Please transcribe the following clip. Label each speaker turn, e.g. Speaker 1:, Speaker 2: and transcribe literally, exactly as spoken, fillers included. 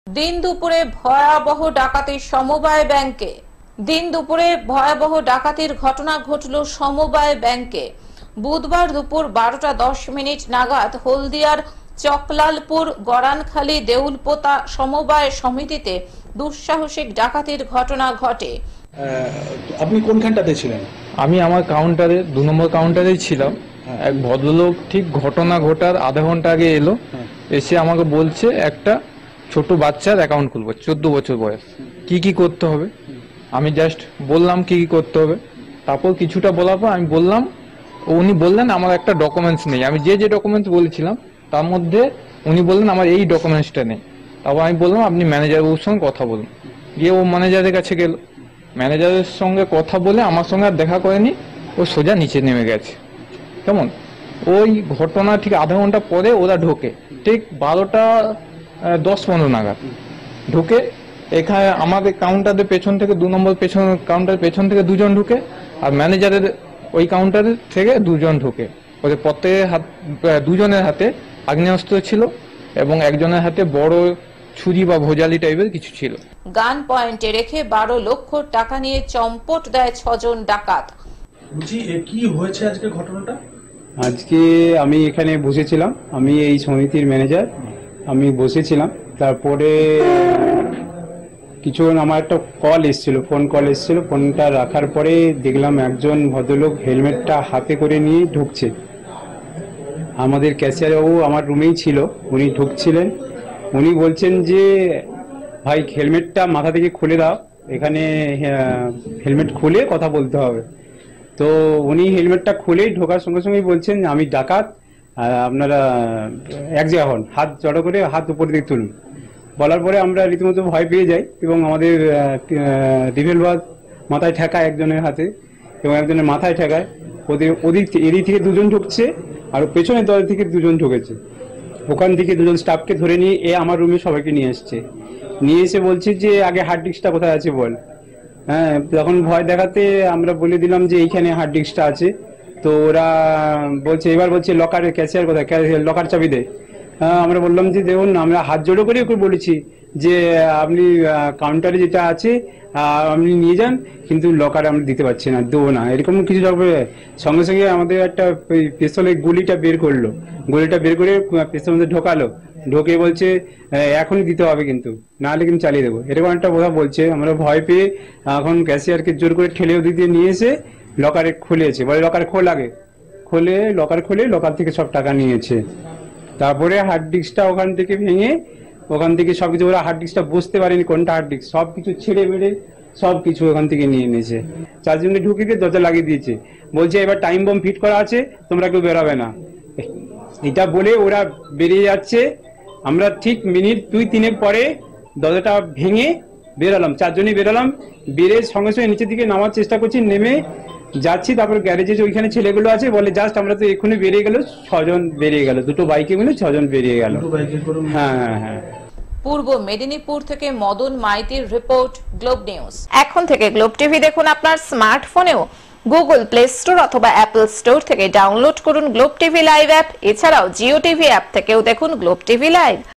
Speaker 1: দিন দুপুরে ভয়াবহ ডাকাতি সমবায় ব্যাংকে দিন দুপুরে ভয়াবহ ডাকাতির ঘটনা ঘটল সমবায় ব্যাংকে। বুধবার দুপুর বারোটা দশ মিনিট নাগাদ হলদিয়ার চকলালপুর গড়ানখালী দেউলপোতা সমবায় সমিতিতে দুঃসাহসিক ডাকাতির ঘটনা ঘটে।
Speaker 2: আপনি কোনখানটাতে ছিলেন?
Speaker 3: আমি আমার কাউন্টারে দু নম্বর কাউন্টারেই ছিলাম। এক ভদ্রলোক ঠিক ঘটনা ঘটার আধা ঘন্টা আগে এলো, এসে আমাকে বলছে একটা ছোট বাচ্চার অ্যাকাউন্ট খুলবো, চোদ্দ বছর বয়স, কি কি করতে হবে। আমি জাস্ট বললাম কি কি করতে হবে। তারপর কিছুটা বলার পর আমি বললাম, উনি বললেন আমার একটা ডকুমেন্টস নেই। আমি যে যে ডকুমেন্টস বলেছিলাম তার মধ্যে উনি বললেন আমার এই ডকুমেন্টসটা নেই। তারপর আমি বললাম আপনি ম্যানেজার বাবুর সঙ্গে কথা বলুন। গিয়ে ও ম্যানেজারের কাছে গেল, ম্যানেজারের সঙ্গে কথা বলে আমার সঙ্গে আর দেখা করেনি, ও সোজা নিচে নেমে গেছে। কেমন ওই ঘটনা ঠিক আধা ঘন্টা পরে ওরা ঢোকে, ঠিক বারোটা দশ পনেরো নাগাদ ঢুকে। এখানে আমাদের কাউন্টারের পেছন থেকে দু নম্বর পেছন কাউন্টারের পেছন থেকে দুজন ঢুকে, আর ম্যানেজারের ওই কাউন্টারের থেকে দুজন ঢুকে। ওদের প্রত্যেকের হাত দুজনের হাতে আগ্নেয়াস্ত্র ছিল এবং একজনের হাতে বড় ছুরি বা ভোজালি টাইপের কিছু ছিল।
Speaker 1: গান পয়েন্টে রেখে বারো লক্ষ টাকা নিয়ে চম্পট দেয় ছজন ডাকাত।
Speaker 2: বুঝি কি হয়েছে আজকে ঘটনাটা?
Speaker 4: আজকে আমি এখানে বসেছিলাম, আমি এই সমিতির ম্যানেজার, আমি বসেছিলাম। তারপরে কিছুক্ষণ আমার একটা কল এসেছিল, ফোন কল এসেছিল। ফোনটা রাখার পরে দেখলাম একজন ভদ্রলোক হেলমেটটা হাতে করে নিয়ে ঢুকছে। আমাদের ক্যাশিয়ার বাবু আমার রুমেই ছিল, উনি ঢুকছিলেন। উনি বলছেন যে ভাই হেলমেটটা মাথা থেকে খুলে দাও, এখানে হেলমেট খুলে কথা বলতে হবে। তো উনি হেলমেটটা খুলেই ঢোকার সঙ্গে সঙ্গেই বলছেন আমি ডাকাত, আপনারা এক জায়গা হন, হাত জড়ো করে হাত উপরে দিকে তুলুন। বলার পরে আমরা রীতিমতো ভয় পেয়ে যাই এবং আমাদের রিভলভার মাথায় ঠেকায় একজনের হাতে এবং একজনের মাথায় ঠেকায়। ওদের ওদিক এদিক থেকে দুজন ঢুকছে আর পেছনের দল থেকে দুজন ঢুকেছে। ওখান থেকে দুজন স্টাফকে ধরে নিয়ে এ আমার রুমে সবাইকে নিয়ে এসছে। নিয়ে এসে বলছে যে আগে হার্ড ডিস্কটা কোথায় আছে বল। হ্যাঁ, তখন ভয় দেখাতে আমরা বলে দিলাম যে এইখানে হার্ড ডিস্কটা আছে। তো ওরা বলছে, এবার বলছে লকারের ক্যাশিয়ার কোথায়, লকার চাবি দেয়। হ্যাঁ, আমরা বললাম যে দেখুন আমরা হাত জোড়ো করে ওকে বলেছি যে আপনি কাউন্টারে যেটা আছে আপনি নিয়ে যান, কিন্তু লকারে আমরা দিতে পারছি না, দেবো না, এরকম কিছু। সঙ্গে সঙ্গে আমাদের একটা পেছনের গুলিটা বের করলো, গুলিটা বের করে পেছনের মধ্যে ঢোকালো। ঢোকে বলছে এখনই দিতে হবে, কিন্তু নাহলে কিন্তু চালিয়ে দেবো, এরকম একটা কথা বলছে। আমরা ভয় পেয়ে এখন ক্যাশিয়ারকে জোর করে ঠেলে ওদিক দিয়ে নিয়ে এসে লকারে খুলেছে। বলে লকারে খোল, আগে খোলে লকার খুলে লকার থেকে সব টাকা নিয়েছে। তারপরে হার্ড ডিস্কটা ওখান থেকে ভেঙে ওখান থেকে সবকিছু, ওরা হার্ড ডিস্কটা বুঝতে পারেনি কোনটা হার্ড ডিস্ক, সবকিছু ছেড়ে বেড়ে সবকিছু ওখান থেকে নিয়ে নিয়েছে। চারজনকে ঢুকে গিয়ে দরজা লাগিয়ে দিয়েছে, বলছে এবার টাইম বম ফিট করা আছে, তোমরা কেউ বেরোবে না। এটা বলে ওরা বেরিয়ে যাচ্ছে। আমরা ঠিক মিনিট দুই তিনেক পরে দরজাটা ভেঙে বেরোলাম, চারজনই বেরোলাম। বেরে সঙ্গে সঙ্গে নিচের দিকে নামার চেষ্টা করছি, নেমে যাচ্ছি। তারপর গ্যারেজে ওইখানে ছেলেগুলো আছে, বলে জাস্ট আমরা তো এক্ষুনি বেরিয়ে গেল, ছজন বেরিয়ে গেল, দুটো বাইকে মিলে ছজন বেরিয়ে গেল। হ্যাঁ হ্যাঁ হ্যাঁ।
Speaker 1: পূর্ব মেদিনীপুর থেকে মদন মাইতির রিপোর্ট, গ্লোব নিউজ। এখন থেকে গ্লোব টিভি দেখুন আপনার স্মার্টফোনেও। গুগল প্লে স্টোর অথবা অ্যাপল স্টোর থেকে ডাউনলোড করুন গ্লোব টিভি লাইভ অ্যাপ। এছাড়াও জিও টিভি অ্যাপ থেকেও দেখুন গ্লোব টিভি লাইভ।